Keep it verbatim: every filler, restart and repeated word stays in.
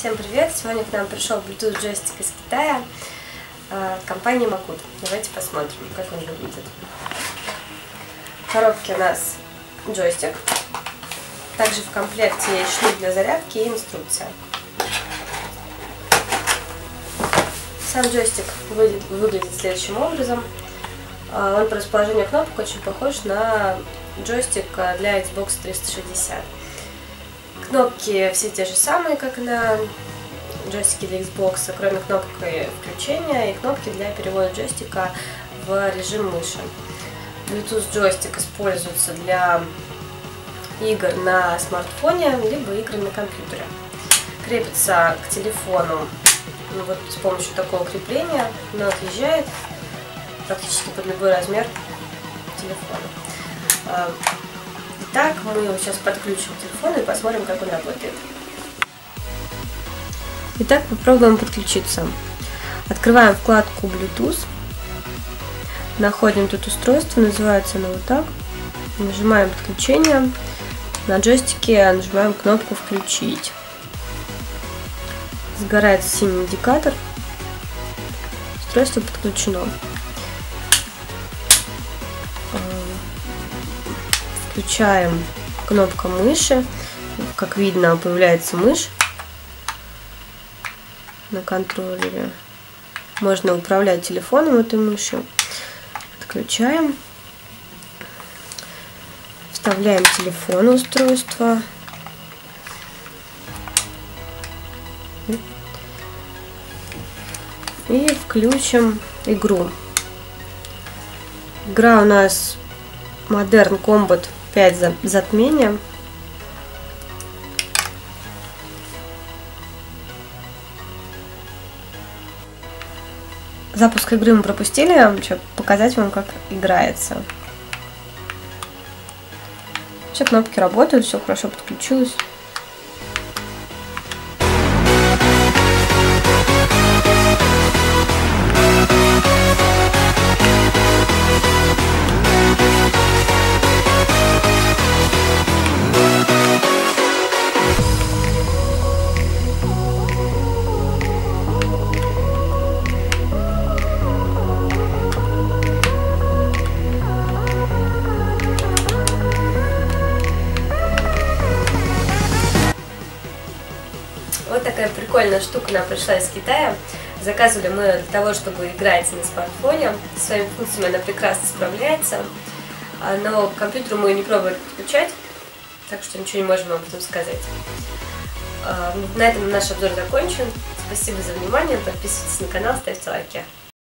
Всем привет! Сегодня к нам пришел Bluetooth джойстик из Китая от компании Makut. Давайте посмотрим, как он выглядит. В коробке у нас джойстик. Также в комплекте есть шлюз для зарядки и инструкция. Сам джойстик выглядит следующим образом. Он по расположению кнопок очень похож на джойстик для Xbox триста шестьдесят. Кнопки все те же самые, как на джойстике для Xbox, кроме кнопок включения и кнопки для перевода джойстика в режим мыши. Bluetooth джойстик используется для игр на смартфоне, либо игр на компьютере. Крепится к телефону ну, вот с помощью такого крепления, но отъезжает практически под любой размер телефона. Итак, мы его сейчас подключим к телефону и посмотрим, как он работает. Итак, попробуем подключиться. Открываем вкладку Bluetooth. Находим тут устройство, называется оно вот так. Нажимаем подключение. На джойстике нажимаем кнопку «Включить». Сгорает синий индикатор. Устройство подключено. Включаем кнопку мыши. Как видно, появляется мышь на контроллере. Можно управлять телефоном этой мышью. Подключаем. Вставляем телефон в устройство. И включим игру. Игра у нас Modern Combat пять затмение. Запуск игры мы пропустили, я хочу показать вам, как играется. Все кнопки работают, все хорошо подключилось. Вот такая прикольная штука нам пришла из Китая. Заказывали мы для того, чтобы играть на смартфоне. С своими функциями она прекрасно справляется. Но к компьютеру мы не пробовали подключать, так что ничего не можем об этом сказать. На этом наш обзор закончен. Спасибо за внимание. Подписывайтесь на канал, ставьте лайки.